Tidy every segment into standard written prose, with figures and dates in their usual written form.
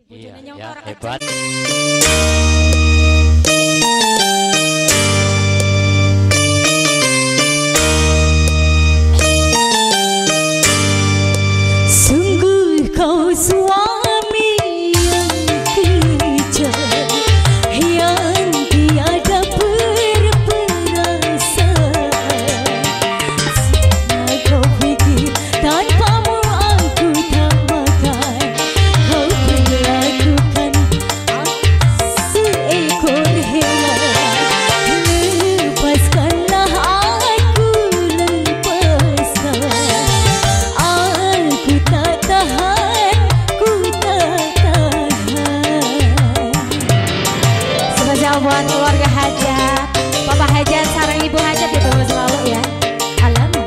Iya, Bojone ya, nyongkor hebat. Sungguh kau suami yang kejam, yang tiada perasaan. Sana kau fikir tanpamu aku tak makan. Kau perlakukan seekor hewan. Lepaskanlah aku, lepaskan. Aku tak tahan, ku tak tahan. Spesial buat keluarga hajat, Bapak hajat sareng Ibu hajat itu selalu ya. Alamak.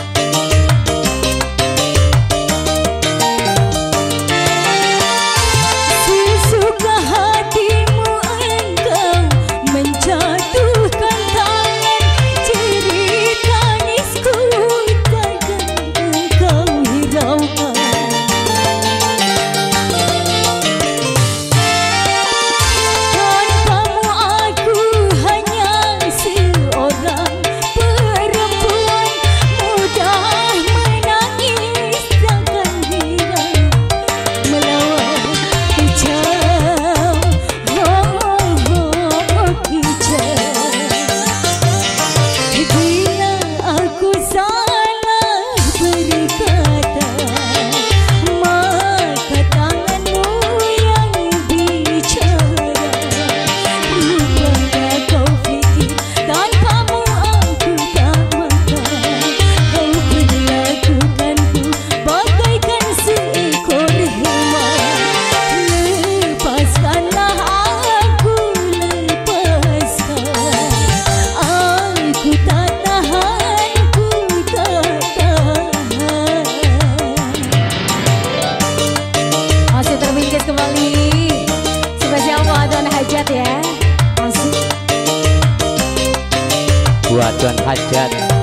Sesuka hatimu engkau menjatuhkan tangan, jerit tangisku takkan engkau hiraukan. Tanpamu aku hanya seorang perempuan, mudah menangis takkan hilang melawan kejam, kejam. Bila aku salah berkata, maka tanganmu yang bicara. Rupanya kau fikir tanpamu aku tak makan. Kau perlakukanku bagaikan seekor hewan. Lepaskanlah aku, lepaskan. Aku tak tahan, ku tak tahan. Masih terbingkis kembali. Spesial buat Tuan Hajat ya. Masih. Buat Tuan Hajat.